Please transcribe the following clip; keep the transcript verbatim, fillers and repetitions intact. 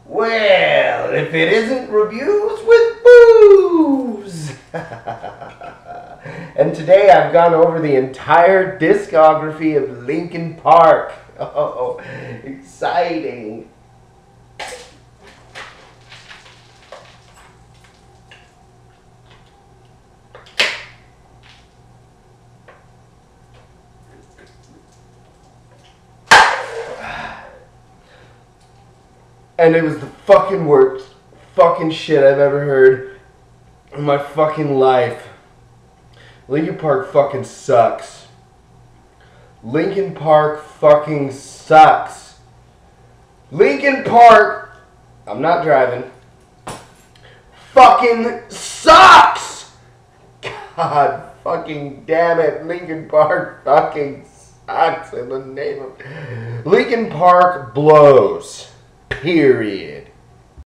Well, if it isn't reviews with booze. And today I've gone over the entire discography of Linkin Park. Oh, exciting. And it was the fucking worst fucking shit I've ever heard in my fucking life. Linkin Park fucking sucks. Linkin Park fucking sucks. Linkin Park, I'm not driving, fucking sucks! God fucking damn it, Linkin Park fucking sucks in the name of... Linkin Park blows. Period.